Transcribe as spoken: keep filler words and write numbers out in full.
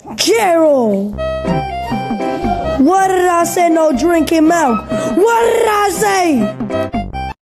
Jerald! What did I say? No drinking milk. What did I say?